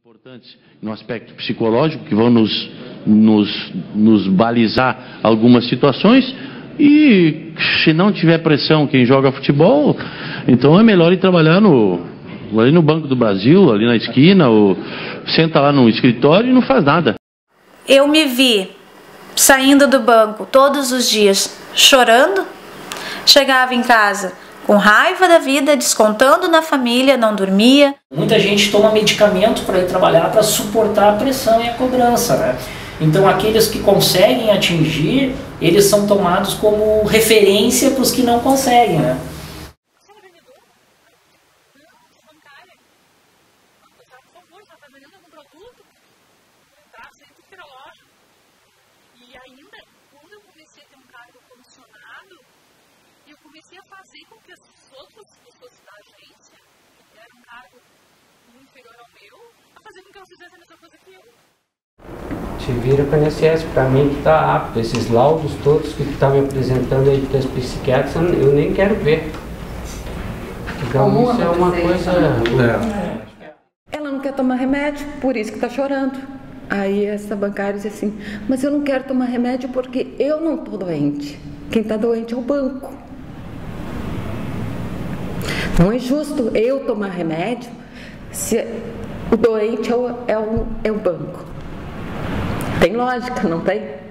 importantes no aspecto psicológico, que vão nos balizar algumas situações, e se não tiver pressão quem joga futebol, então é melhor ir trabalhar ali no Banco do Brasil, ali na esquina, ou senta lá no escritório e não faz nada. Eu me vi saindo do banco todos os dias chorando, chegava em casa com raiva da vida, descontando na família, não dormia. Muita gente toma medicamento para ir trabalhar para suportar a pressão e a cobrança, né? Então aqueles que conseguem atingir, eles são tomados como referência para os que não conseguem, né? E ainda, quando eu comecei a ter um cargo comissionado, eu comecei a fazer com que as outras pessoas da agência, que era um cargo muito inferior ao meu, a fazer com que elas fizessem a mesma coisa que eu. Te vira com a INSS, para mim que está apto. Esses laudos todos que está me apresentando aí das psiquiatras, eu nem quero ver. Então isso é uma coisa... Ela não quer tomar remédio, por isso que está chorando. Aí essa bancária disse assim, mas eu não quero tomar remédio porque eu não estou doente. Quem está doente é o banco. Não é justo eu tomar remédio se o doente é o banco. Tem lógica, não tem?